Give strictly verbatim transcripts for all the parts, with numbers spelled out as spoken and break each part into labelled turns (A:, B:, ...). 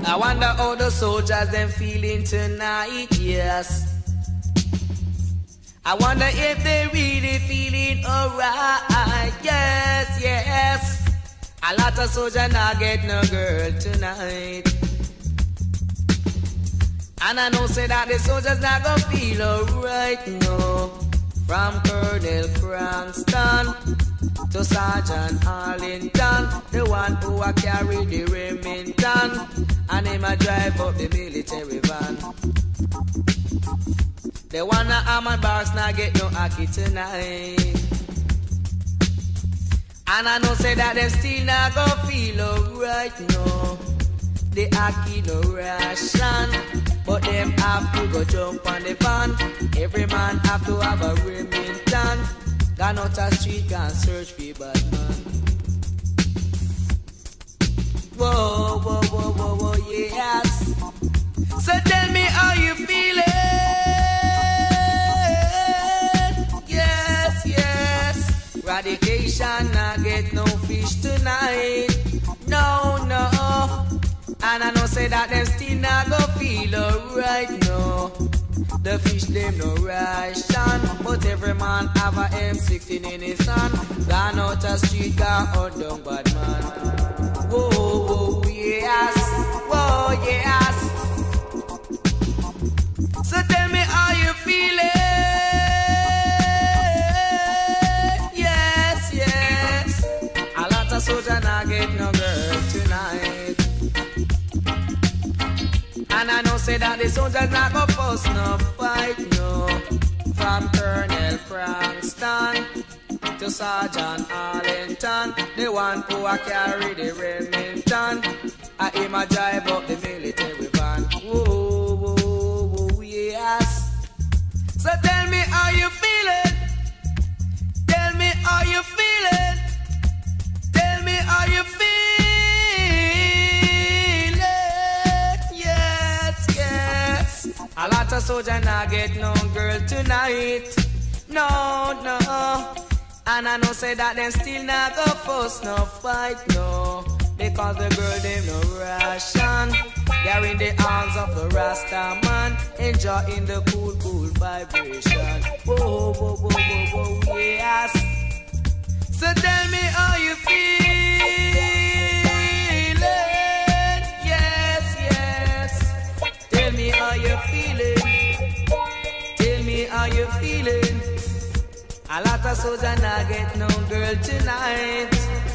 A: I wonder how the soldiers them feeling tonight, yes. I wonder if they really feeling alright, yes, yes. A lot of soldiers not get no girl tonight. And I know say that the soldiers not gonna feel alright, no. From Colonel Cranston to Sergeant Arlington, the one who a carry the Remington, and him a drive up the military van. The one that Ahmad Barks not get no hockey tonight. And I know say that them still not gonna feel alright, no. The hockey no ration, but them have to go jump on the van. Every man have to have a Remington. Gone out a street can search for bad man. Whoa, whoa, whoa, whoa, whoa, yes. So tell me how you feeling. Yes, yes. Radication, not get no fish tonight. No, no. And I know say that them still not go feel alright, no. The fish them no ration, but every man have a M sixteen in his hand. Gone out a street car out down bad man. Whoa, whoa, yes, whoa, yes. So tell me how you feeling. Yes, yes. A lot of soldiers not get no girl tonight. And I know say that the soldiers not go fuss no fight, no. From Colonel Cranston to Sergeant Arlington, the one who a carry the Remington, I him a drive up the military van. Whoa, whoa, whoa, yes. So tell me how you feeling. Tell me how you feeling. Tell me how you feeling. A lot of soldiers not get no girl tonight. No, no. And I know say that them still not go fuss no fight, no. Because the girl them no ration. They're in the arms of the Rasta man, enjoying the cool, cool vibration. Whoa, whoa, whoa, whoa, whoa, yes. So tell me how you feeling. Yes, yes. Tell me how you feeling. Tell me how you feeling. A lot of soldiers not get no girl tonight.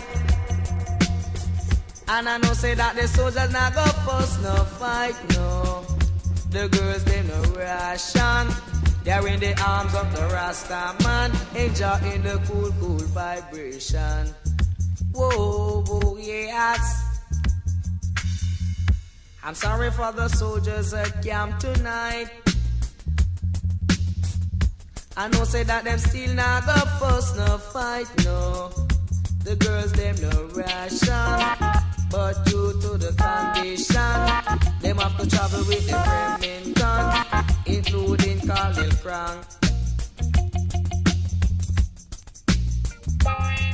A: And I know say that the soldiers not go fuss no fight, no. The girls them no ration. They're in the arms of the Rasta man, enjoying the cool, cool vibration. Whoa, whoa, yes. I'm sorry for the soldiers at camp tonight. I know say that them still not go fuss no fight, no. The girls them no ration, but due to the condition, them have to travel with the Remington, including Colonel Crank.